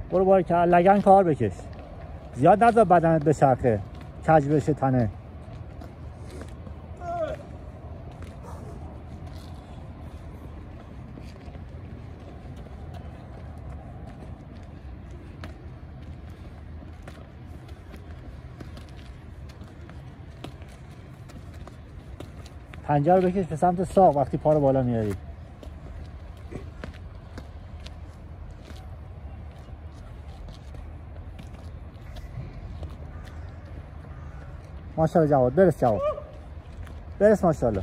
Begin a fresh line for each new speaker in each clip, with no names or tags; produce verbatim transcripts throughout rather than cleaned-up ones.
برو باری که لگن کار بکش. زیاد نذار بدنت بچرخه کج بشه تنه. پنجه رو بکش به سمت ساق وقتی پا رو بالا میاری. ماشاءالله جواد، برس جواد، برس ماشاءالله.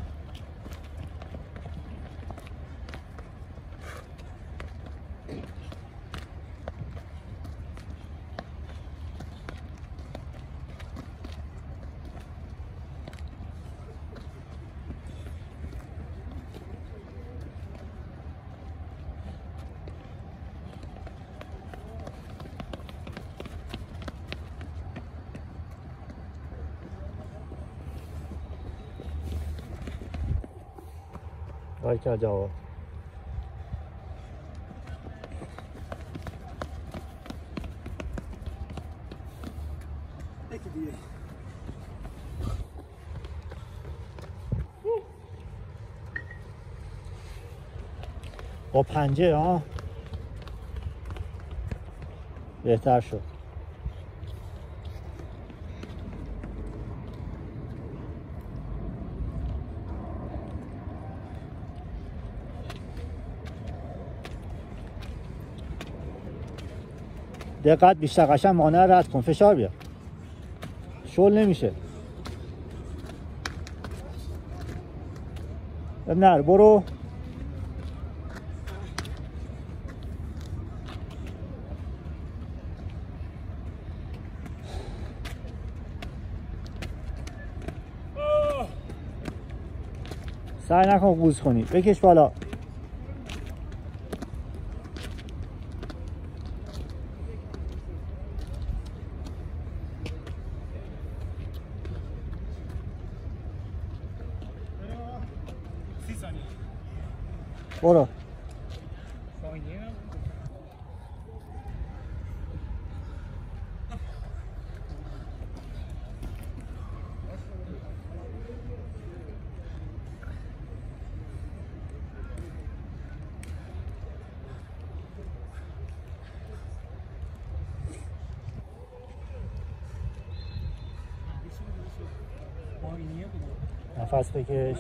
باریکلا جواد. یکی دیگه. با پنجه ها بهتر شد. دقت بیشتر، قشنگ مانع رد کن، فشار بیا، شل نمیشه. نه برو. سعی نکن قوز کنی، بکش بالا. برو. نفس بکش.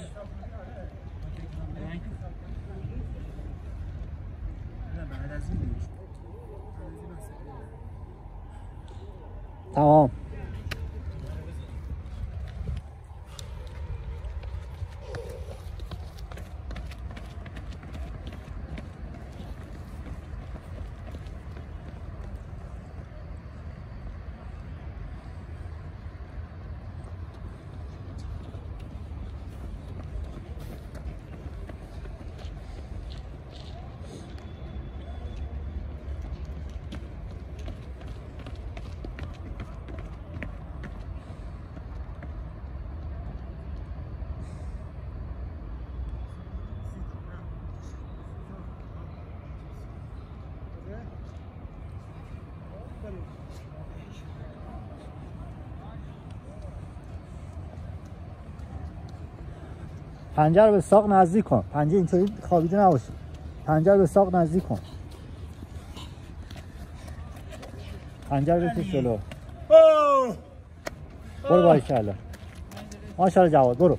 تمام. پنجه رو به ساق نزدیک کن. پنجه اینطوری خوابیده نباشه. پنجه رو به ساق نزدیک کن. پنجه رو بکش جلو. برو باریکلا. ماشاءالله جواد، برو.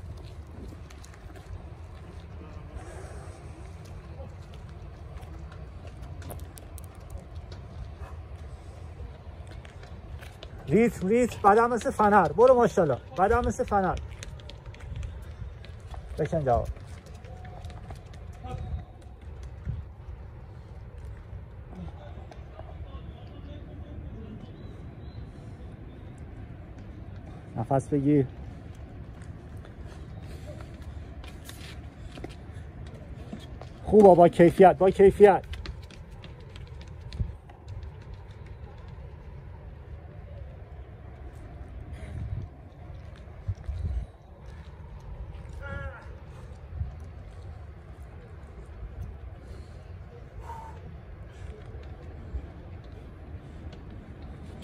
ریتم ریتم بدن مثل فنر. برو ماشاءالله. بدن مثل فنر. بکن جواد. نفس بگیر. خوبه، با کیفیت، با کیفیت.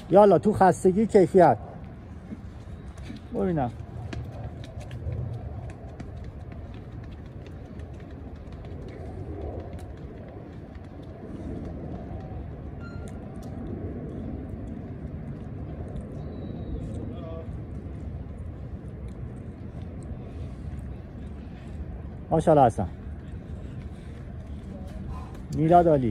یالا تو خستگی کیفیت ببینم. ماشاءالله حسن. میلاد علی.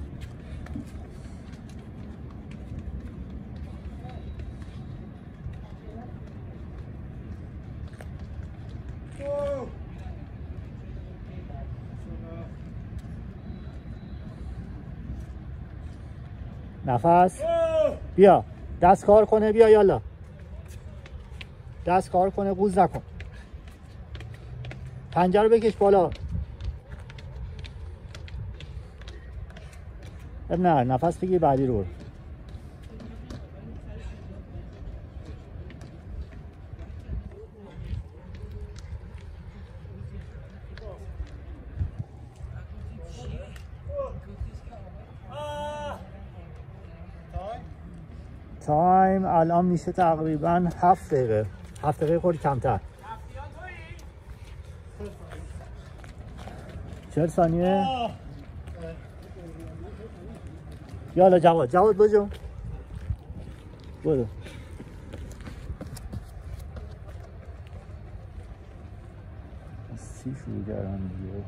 نفس بیا دست کار کنه بیا یالا دست کار کنه قوز نکن پنجه رو بکش بالا اب نه نفس بگیر بعدی رو تایم الان میشه تقریبا هفت دقیقه هفت دقیقه خورد کمتر چهل ثانیه یالا جواد جواد بجو برو سی شروع کردم دیگه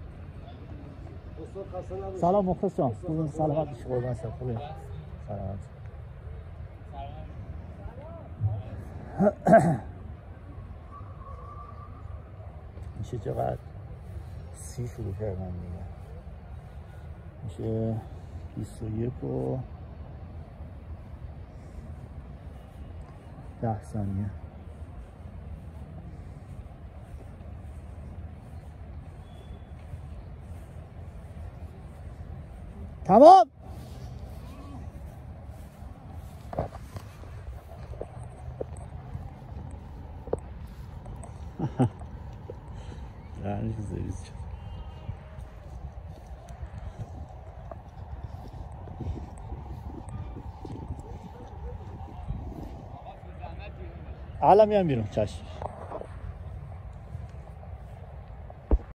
سلام مخلصم خوبین سلامت باشی قربان شم خوبین سلامت میشه چقدر سی شروع کردم دیگه میشه بیست و یک و ده ثانیه تمام لعنش زریز شد الان میام بیرون چشم